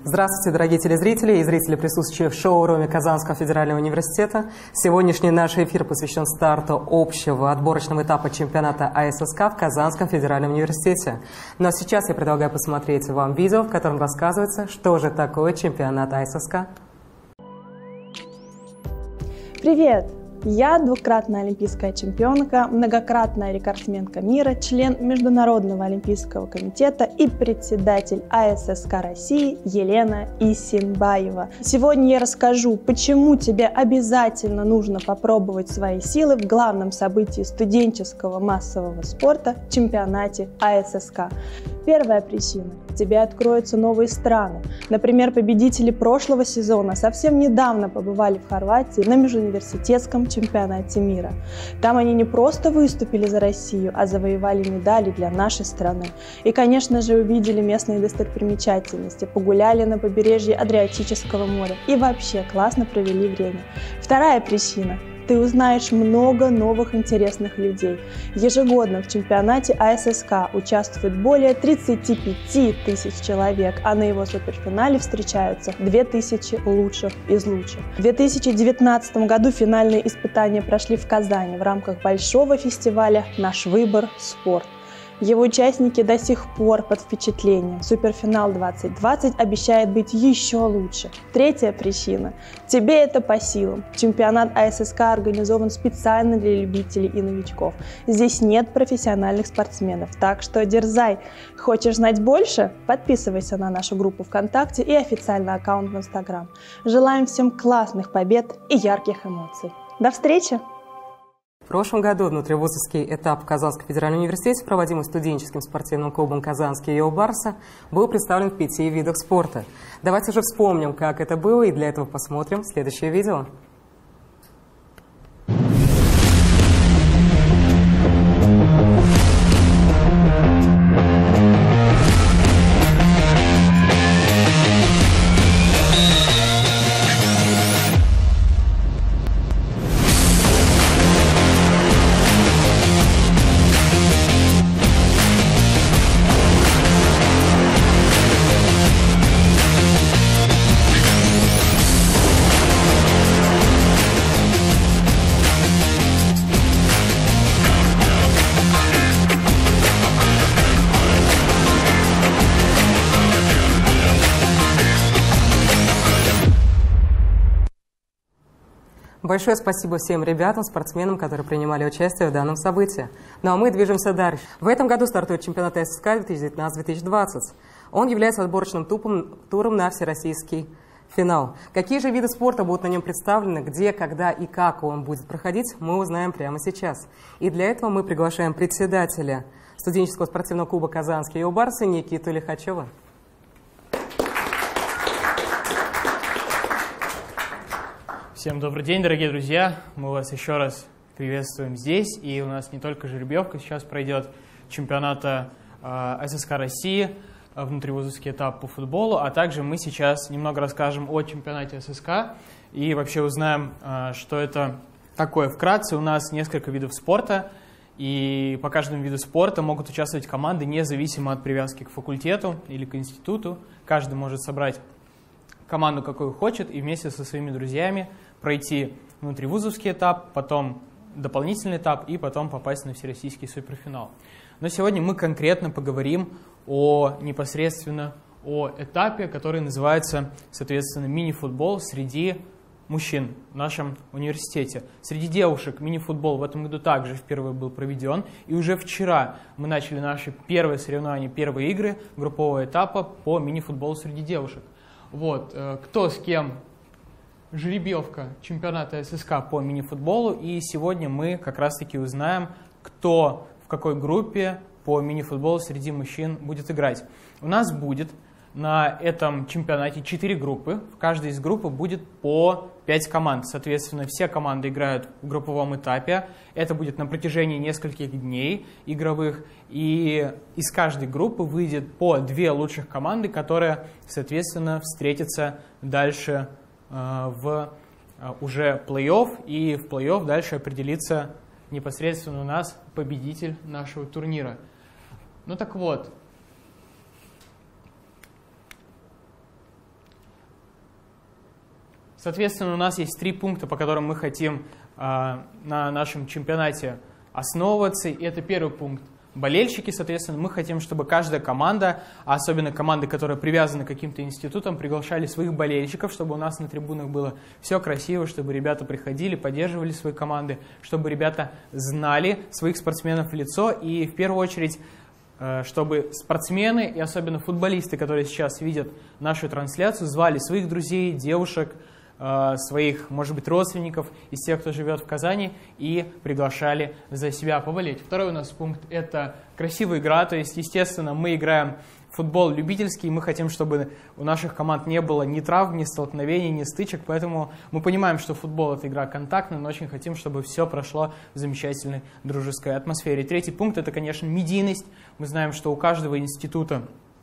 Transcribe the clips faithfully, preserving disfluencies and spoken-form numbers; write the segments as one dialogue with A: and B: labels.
A: Здравствуйте, дорогие телезрители и зрители, присутствующие в шоу-руме Казанского федерального университета. Сегодняшний наш эфир посвящен старту общего отборочного этапа чемпионата А С С К в Казанском федеральном университете. Но сейчас я предлагаю посмотреть вам видео, в котором рассказывается, что же такое чемпионат А С С К.
B: Привет! Я двукратная олимпийская чемпионка, многократная рекордсменка мира, член Международного олимпийского комитета и председатель А С С К России Елена Исимбаева. Сегодня я расскажу, почему тебе обязательно нужно попробовать свои силы в главном событии студенческого массового спорта – чемпионате А С С К. Первая причина – тебе откроются новые страны. Например, победители прошлого сезона совсем недавно побывали в Хорватии на межуниверситетском чемпионате мира. Там они не просто выступили за Россию, а завоевали медали для нашей страны. И, конечно же, увидели местные достопримечательности, погуляли на побережье Адриатического моря и вообще классно провели время. Вторая причина – ты узнаешь много новых интересных людей. Ежегодно в чемпионате А С С К участвует более тридцати пяти тысяч человек, а на его суперфинале встречаются две тысячи лучших из лучших. В две тысячи девятнадцатом году финальные испытания прошли в Казани в рамках большого фестиваля «Наш выбор – спорт». Его участники до сих пор под впечатлением. Суперфинал двадцать двадцать обещает быть еще лучше. Третья причина. Тебе это по силам. Чемпионат А С С К организован специально для любителей и новичков. Здесь нет профессиональных спортсменов, так что дерзай. Хочешь знать больше? Подписывайся на нашу группу ВКонтакте и официальный аккаунт в Инстаграм. Желаем всем классных побед и ярких эмоций. До встречи!
A: В прошлом году внутривузовский этап в Казанском федеральном университете, проводимый студенческим спортивным клубом «Казанский Йо-Барса», был представлен в пяти видах спорта. Давайте же вспомним, как это было, и для этого посмотрим следующее видео. Большое спасибо всем ребятам, спортсменам, которые принимали участие в данном событии. Ну а мы движемся дальше. В этом году стартует чемпионат А С С К две тысячи девятнадцать — две тысячи двадцать. Он является отборочным туром на всероссийский финал. Какие же виды спорта будут на нем представлены, где, когда и как он будет проходить, мы узнаем прямо сейчас. И для этого мы приглашаем председателя студенческого спортивного клуба «Казанский Йо-Барса» Никиту Лихачева.
C: Всем добрый день, дорогие друзья! Мы вас еще раз приветствуем здесь. И у нас не только жеребьевка сейчас пройдет чемпионата э, А С С К России, э, внутривузовский этап по футболу, а также мы сейчас немного расскажем о чемпионате А С С К и вообще узнаем, э, что это такое. Вкратце, у нас несколько видов спорта, и по каждому виду спорта могут участвовать команды независимо от привязки к факультету или к институту. Каждый может собрать команду, какую хочет, и вместе со своими друзьями пройти внутривузовский этап, потом дополнительный этап и потом попасть на всероссийский суперфинал. Но сегодня мы конкретно поговорим о непосредственно о этапе, который называется, соответственно, мини-футбол среди мужчин в нашем университете. Среди девушек мини-футбол в этом году также впервые был проведен. И уже вчера мы начали наши первые соревнования, первые игры группового этапа по мини-футболу среди девушек. Вот, кто с кем, жеребьевка чемпионата А С С К по мини-футболу, и сегодня мы как раз-таки узнаем, кто в какой группе по мини-футболу среди мужчин будет играть. У нас будет на этом чемпионате четыре группы, в каждой из групп будет по пять команд, соответственно, все команды играют в групповом этапе, это будет на протяжении нескольких дней игровых, и из каждой группы выйдет по две лучших команды, которые, соответственно, встретятся дальше э, в э, уже плей-офф, и в плей-офф дальше определится непосредственно у нас победитель нашего турнира. Ну так вот, Соответственно, у нас есть три пункта, по которым мы хотим э, на нашем чемпионате основываться. И это первый пункт. Болельщики, соответственно, мы хотим, чтобы каждая команда, а особенно команды, которые привязаны к каким-то институтам, приглашали своих болельщиков, чтобы у нас на трибунах было все красиво, чтобы ребята приходили, поддерживали свои команды, чтобы ребята знали своих спортсменов в лицо и в первую очередь, чтобы спортсмены и особенно футболисты, которые сейчас видят нашу трансляцию, звали своих друзей, девушек, своих, может быть, родственников из тех, кто живет в Казани, и приглашали за себя поболеть. Второй у нас пункт – это красивая игра, то есть, естественно, мы играем в футбол любительский, мы хотим, чтобы у наших команд не было ни травм, ни столкновений, ни стычек, поэтому мы понимаем, что футбол – это игра контактная, но очень хотим, чтобы все прошло в замечательной дружеской атмосфере. Третий пункт – это, конечно, медийность. Мы знаем, что у каждого института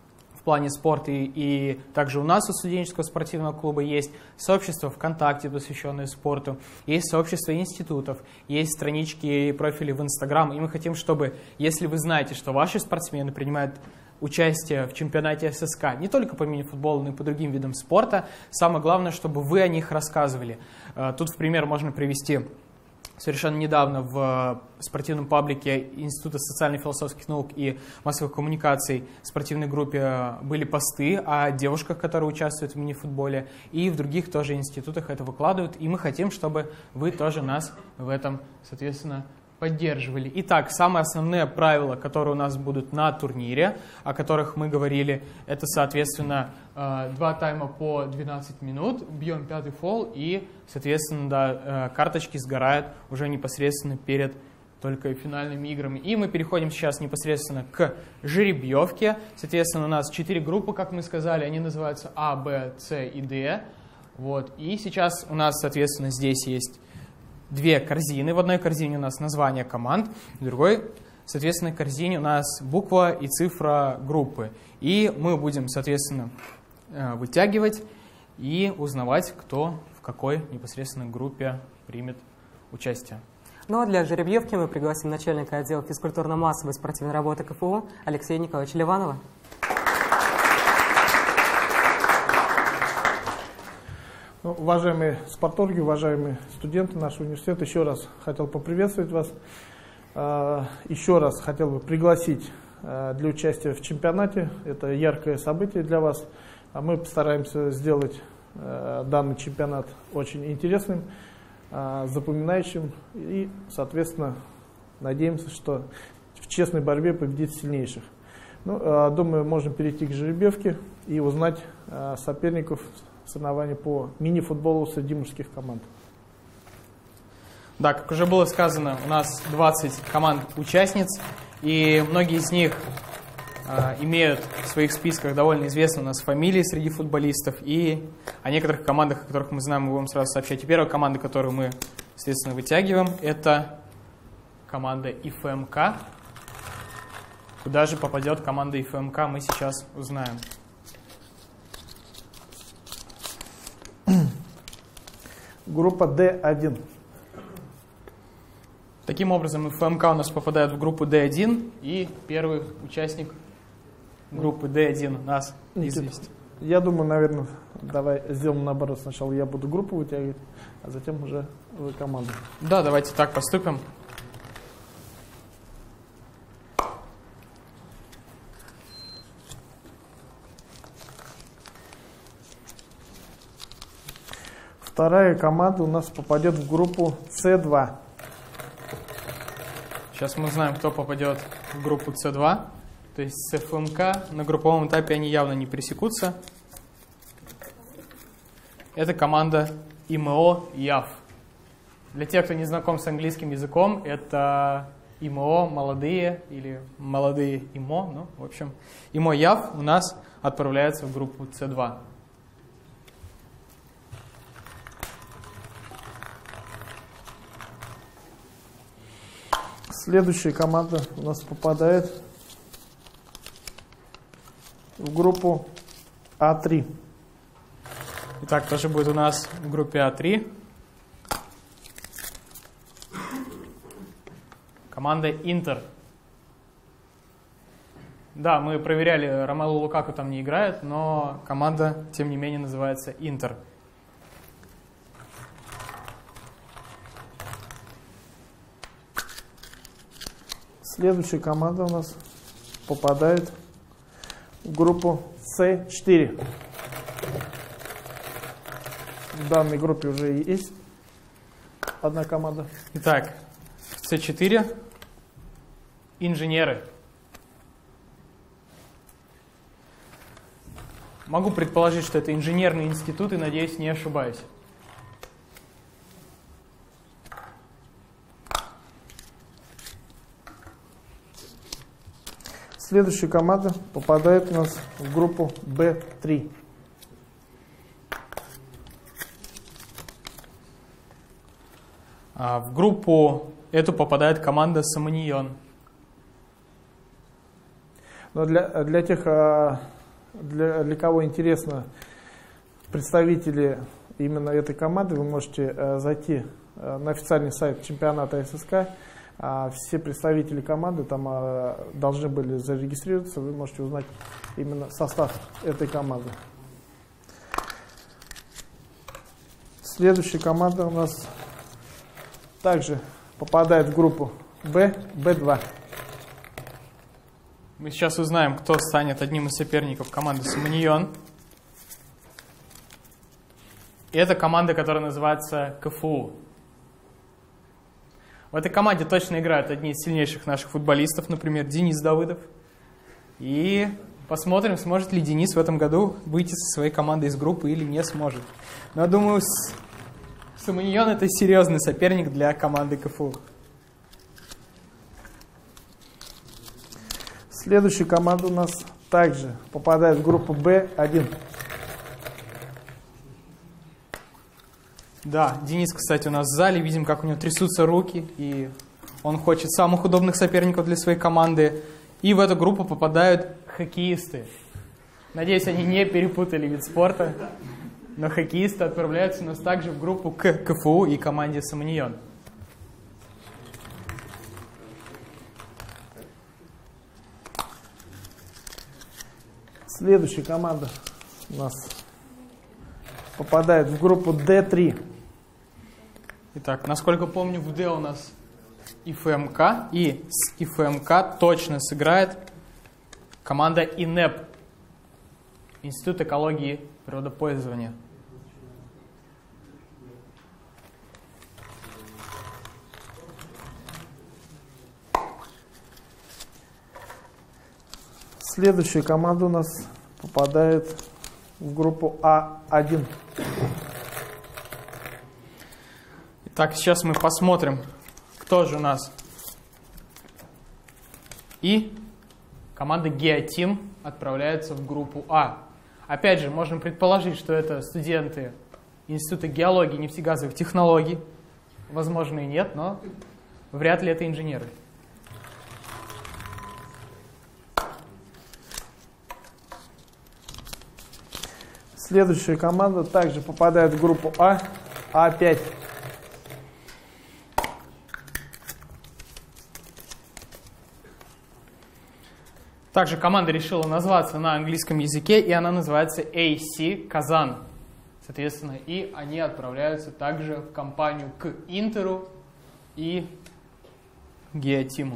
C: в плане спорта, и, и также у нас у студенческого спортивного клуба есть сообщество ВКонтакте, посвященное спорту, есть сообщество институтов, есть странички и профили в Инстаграм, и мы хотим, чтобы, если вы знаете, что ваши спортсмены принимают участие в чемпионате эс эс ка, не только по мини-футболу, но и по другим видам спорта, самое главное, чтобы вы о них рассказывали. Тут в пример можно привести: совершенно недавно в спортивном паблике Института социально-философских наук и массовых коммуникаций в спортивной группе были посты о девушках, которые участвуют в мини-футболе, и в других тоже институтах это выкладывают, и мы хотим, чтобы вы тоже нас в этом, соответственно, поддерживали. Итак, самые основные правила, которые у нас будут на турнире, о которых мы говорили, это, соответственно, два тайма по двенадцать минут, бьем пятый фол, и, соответственно, да, карточки сгорают уже непосредственно перед только финальными играми. И мы переходим сейчас непосредственно к жеребьевке. Соответственно, у нас четыре группы, как мы сказали, они называются А, Б, С и Д. Вот. И сейчас у нас, соответственно, здесь есть две корзины. В одной корзине у нас название команд, в другой, соответственно, корзине у нас буква и цифра группы. И мы будем, соответственно, вытягивать и узнавать, кто в какой непосредственно группе примет участие.
A: Ну а для жеребьевки мы пригласим начальника отдела физкультурно-массовой спортивной работы ка эф у Алексея Николаевича Ливанова.
D: Ну, уважаемые спорторги, уважаемые студенты нашего университета, еще раз хотел поприветствовать вас. Еще раз хотел бы пригласить для участия в чемпионате. Это яркое событие для вас. А мы постараемся сделать данный чемпионат очень интересным, запоминающим и, соответственно, надеемся, что в честной борьбе победит сильнейших. Ну, думаю, можем перейти к жеребьевке и узнать соперников соревнований по мини-футболу среди мужских команд.
C: Да, как уже было сказано, у нас двадцать команд-участниц, и многие из них э, имеют в своих списках довольно известные у нас фамилии среди футболистов, и о некоторых командах, о которых мы знаем, мы будем сразу сообщать. И первая команда, которую мы, естественно, вытягиваем, это команда и эф эм ка. Куда же попадет команда и эф эм ка, мы сейчас узнаем.
D: Группа дэ один.
C: Таким образом, и эф эм ка у нас попадает в группу дэ один, и первый участник группы дэ один у нас известен.
D: Я думаю, наверное, давай сделаем наоборот. Сначала я буду группу вытягивать, а затем уже вы команду.
C: Да, давайте так поступим.
D: Вторая команда у нас попадет в группу цэ два.
C: Сейчас мы узнаем, кто попадет в группу цэ два. То есть с эф эм ка на групповом этапе они явно не пересекутся. Это команда эм о ЯФ. Для тех, кто не знаком с английским языком, это эм о молодые или молодые эм о. Ну, в общем, эм о ЯФ у нас отправляется в группу цэ два.
D: Следующая команда у нас попадает в группу а три.
C: Итак, тоже будет у нас в группе а три команда Интер. Да, мы проверяли, Ромелу Лукаку там не играет, но команда, тем не менее, называется Интер.
D: Следующая команда у нас попадает в группу С четыре. В данной группе уже есть одна команда.
C: Итак, в С четыре инженеры. Могу предположить, что это инженерный институт, и, надеюсь, не ошибаюсь.
D: Следующая команда попадает у нас в группу Б три.
C: А в группу эту попадает команда Саманьон.
D: Но для, для тех, для, для кого интересно представители именно этой команды, вы можете зайти на официальный сайт чемпионата ССК. Все представители команды там должны были зарегистрироваться, вы можете узнать именно состав этой команды. Следующая команда у нас также попадает в группу Б, Б два.
C: Мы сейчас узнаем, кто станет одним из соперников команды Саманьон. И это команда, которая называется КФУ. В этой команде точно играют одни из сильнейших наших футболистов, например, Денис Давыдов. И посмотрим, сможет ли Денис в этом году выйти со своей командой из группы или не сможет. Но я думаю, Саманьон — это серьезный соперник для команды КФУ.
D: Следующая команда у нас также попадает в группу Б один.
C: Да, Денис, кстати, у нас в зале. Видим, как у него трясутся руки. И он хочет самых удобных соперников для своей команды. И в эту группу попадают хоккеисты. Надеюсь, они не перепутали вид спорта. Но хоккеисты отправляются у нас также в группу к КФУ и команде Саманьон.
D: Следующая команда у нас попадает в группу Д три.
C: Итак, насколько помню, в Д у нас ИФМК, и с ИФМК точно сыграет команда ИНЭП, Институт экологии и природопользования.
D: Следующая команда у нас попадает в группу А один.
C: Итак, сейчас мы посмотрим, кто же у нас. И команда Геотим отправляется в группу А. Опять же, можем предположить, что это студенты Института геологии и нефтегазовых технологий. Возможно, и нет, но вряд ли это инженеры.
D: Следующая команда также попадает в группу А, А пять.
C: Также команда решила назваться на английском языке, и она называется эй си Казан. Соответственно, и они отправляются также в компанию к Интеру и Геотиму.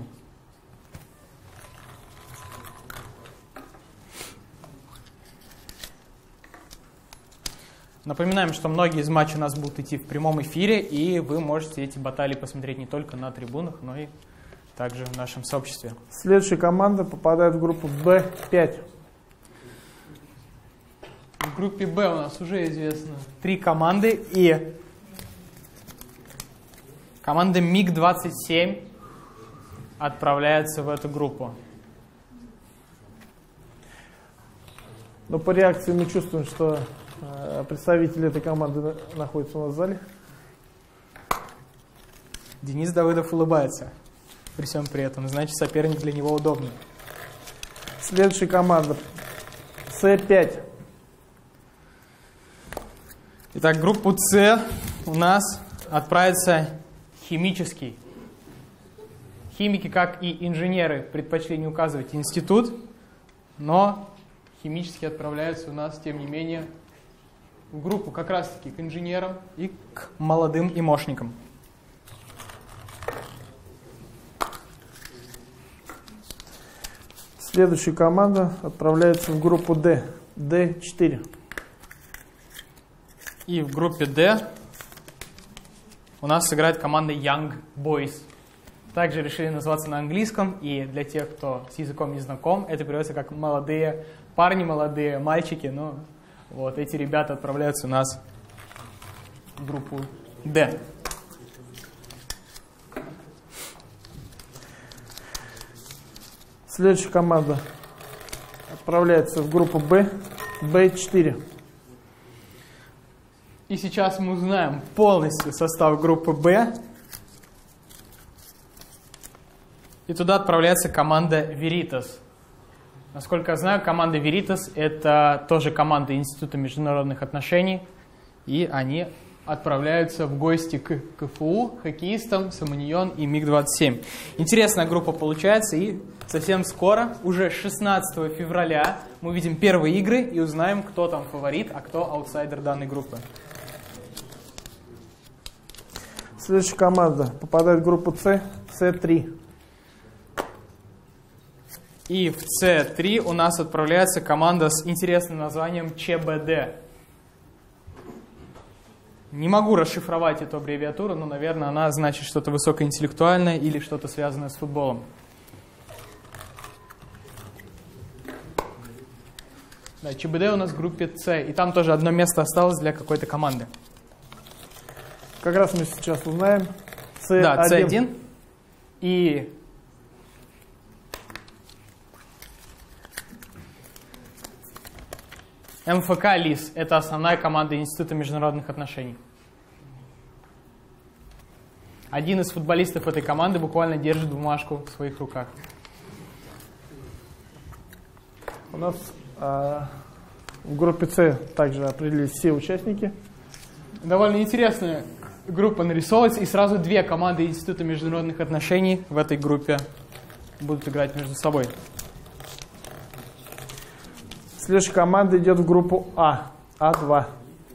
C: Напоминаем, что многие из матчей у нас будут идти в прямом эфире, и вы можете эти баталии посмотреть не только на трибунах, но и также в нашем сообществе.
D: Следующая команда попадает в группу Б пять.
C: В группе Б у нас уже известно три команды, и команда МиГ двадцать семь отправляется в эту группу.
D: Но по реакции мы чувствуем, что э, представители этой команды находятся у нас в зале.
C: Денис Давыдов улыбается при всем при этом, значит, соперник для него удобный.
D: Следующая команда С пять.
C: Итак, группу С у нас отправится химический. Химики, как и инженеры, предпочли не указывать институт, но химические отправляются у нас, тем не менее, в группу как раз-таки к инженерам и к молодым имошникам.
D: Следующая команда отправляется в группу D, дэ четыре.
C: И в группе D у нас сыграет команда Young Boys. Также решили называться на английском, и для тех, кто с языком не знаком, это переводится как молодые парни, молодые мальчики. Ну, вот эти ребята отправляются у нас в группу D.
D: Следующая команда отправляется в группу B, бэ четыре.
C: И сейчас мы узнаем полностью состав группы B. И туда отправляется команда Veritas. Насколько я знаю, команда Veritas — это тоже команда Института международных отношений. И они отправляются в гости к КФУ, хоккеистам, Саманьон и миг двадцать семь. Интересная группа получается, и совсем скоро, уже шестнадцатого февраля, мы увидим первые игры и узнаем, кто там фаворит, а кто аутсайдер данной группы.
D: Следующая команда попадает в группу С, С три.
C: И в С три у нас отправляется команда с интересным названием ЧБД. Не могу расшифровать эту аббревиатуру, но, наверное, она значит что-то высокоинтеллектуальное или что-то связанное с футболом. Да, ЧБД у нас в группе С, и там тоже одно место осталось для какой-то команды.
D: Как раз мы сейчас узнаем. С один.
C: Да, С один. И МФК ЛИС – это основная команда Института международных отношений. Один из футболистов этой команды буквально держит бумажку в своих руках.
D: У нас а, в группе С также определились все участники.
C: Довольно интересная группа нарисовывается, и сразу две команды Института международных отношений в этой группе будут играть между собой.
D: Следующая команда идет в группу А, А два.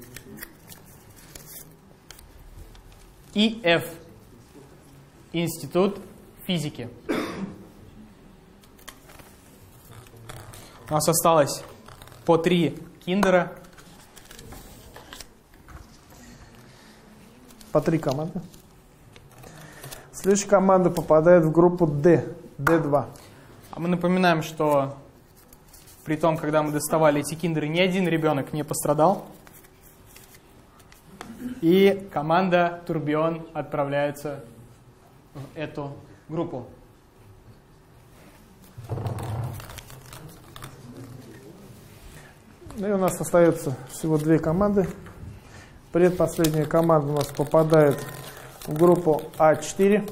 C: ИФ – Институт физики. У нас осталось по три киндера.
D: По три команды. Следующая команда попадает в группу Д, дэ два.
C: А мы напоминаем, что при том, когда мы доставали эти киндеры, ни один ребенок не пострадал. И команда Турбион отправляется в эту группу.
D: Ну и у нас остается всего две команды. Предпоследняя команда у нас попадает в группу А четыре.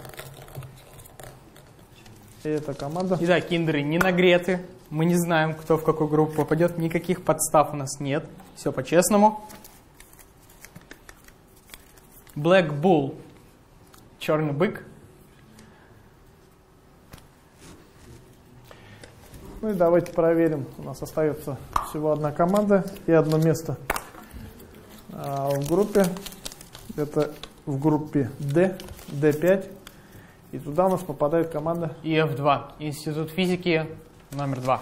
D: И эта команда.
C: Итак, киндеры не нагреты. Мы не знаем, кто в какую группу попадет. Никаких подстав у нас нет. Все по-честному. Black Bull. Черный бык.
D: Ну и давайте проверим. У нас остается всего одна команда и одно место а в группе. Это в группе Д, дэ пять. И туда у нас попадает команда
C: И Эф два. Институт физики номер два.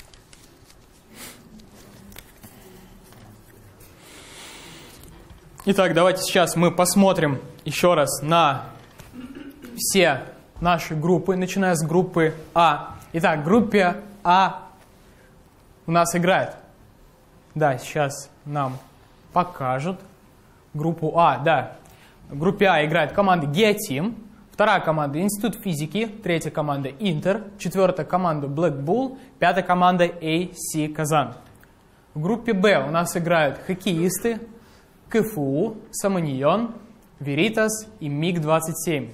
C: Итак, давайте сейчас мы посмотрим еще раз на все наши группы, начиная с группы А. Итак, в группе А у нас играет. Да, сейчас нам покажут группу А. Да, в группе А играет команда Геотим, вторая команда Институт физики, третья команда Интер, четвертая команда Black Bull, пятая команда эй си Казан. В группе Б у нас играют хоккеисты КФУ, Саманьон, Veritas и миг двадцать семь.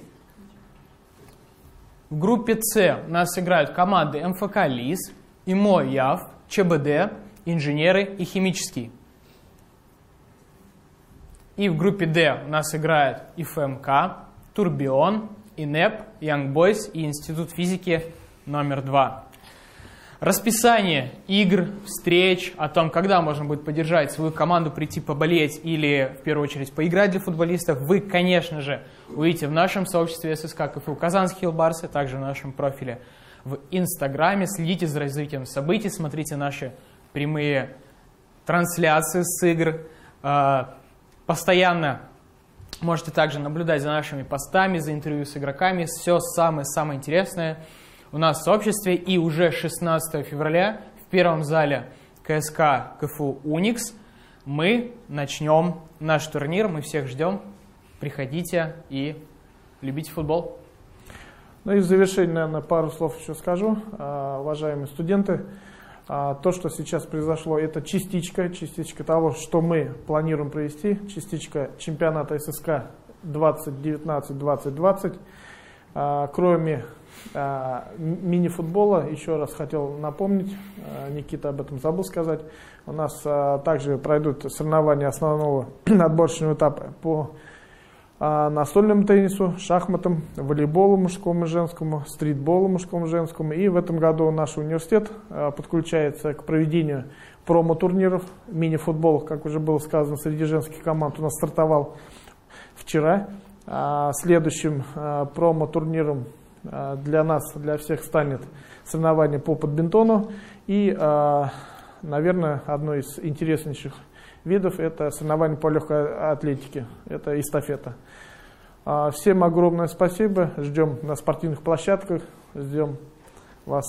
C: В группе С у нас играют команды МФК ЛИС, ИМО ЯФ, ЧБД, инженеры и химический. И в группе Д у нас играют ИФМК, Турбион, ИНЭП, Young Boys и Институт физики номер два. Расписание игр, встреч, о том, когда можно будет поддержать свою команду, прийти поболеть или, в первую очередь, поиграть для футболистов, вы, конечно же, увидите в нашем сообществе ССК КФУ Казанский Хиллбарс, а также в нашем профиле в Инстаграме. Следите за развитием событий, смотрите наши прямые трансляции с игр. Постоянно можете также наблюдать за нашими постами, за интервью с игроками. Все самое-самое интересное у нас в сообществе. И уже шестнадцатого февраля в первом зале КСК КФУ «Уникс» мы начнем наш турнир. Мы всех ждем. Приходите и любите футбол.
D: Ну и в завершение, наверное, пару слов еще скажу. Уважаемые студенты, то, что сейчас произошло, это частичка, частичка того, что мы планируем провести, частичка чемпионата ССК двадцать девятнадцать двадцать двадцать. Кроме мини-футбола, еще раз хотел напомнить, Никита об этом забыл сказать, у нас также пройдут соревнования основного отборочного этапа по настольному теннису, шахматам, волейболу мужскому и женскому, стритболу мужскому и женскому. И в этом году наш университет подключается к проведению промо-турниров, мини-футболов, как уже было сказано, среди женских команд у нас стартовал вчера. Следующим промо-турниром для нас, для всех станет соревнование по бадминтону. И, наверное, одно из интереснейших видов — это соревнования по легкой атлетике, это эстафета. Всем огромное спасибо, ждем на спортивных площадках, ждем вас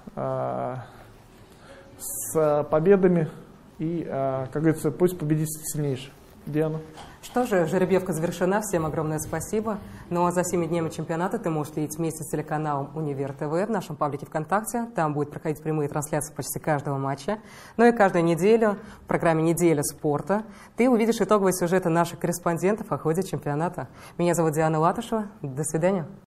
D: с победами и, как говорится, пусть победит сильнейший. Диана.
A: Что же, жеребьевка завершена. Всем огромное спасибо. Ну а за всеми днями чемпионата ты можешь следить вместе с телеканалом Универ ТВ в нашем паблике ВКонтакте. Там будет проходить прямые трансляции почти каждого матча. Ну и каждую неделю в программе «Неделя спорта» ты увидишь итоговые сюжеты наших корреспондентов о ходе чемпионата. Меня зовут Диана Латышева. До свидания.